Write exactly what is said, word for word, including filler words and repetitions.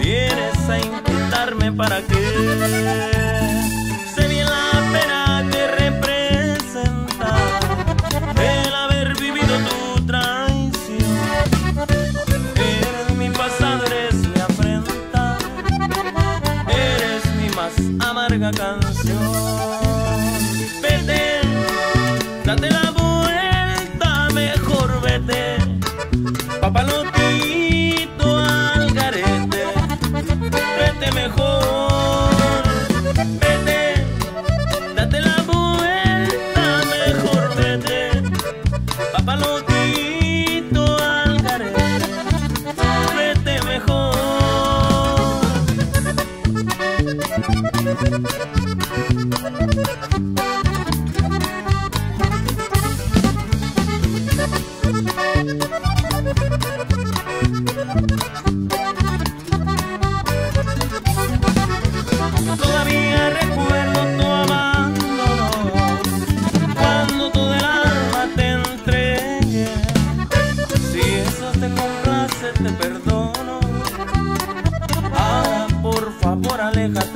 vienes a inquietarme para qué. Sé bien la pena que representa el haber vivido tu traición. Eres mi pasado, eres mi afrenta, eres mi más amarga canción. Vete, date la vuelta, mejor vete, papalotito al garete. Vete mejor, vete, date la vuelta, mejor vete, papalotito al garete. Vete mejor. Todavía recuerdo tu abandono, cuando todo el alma te entregué. Si eso te complace, te perdono. Ahora por favor aléjate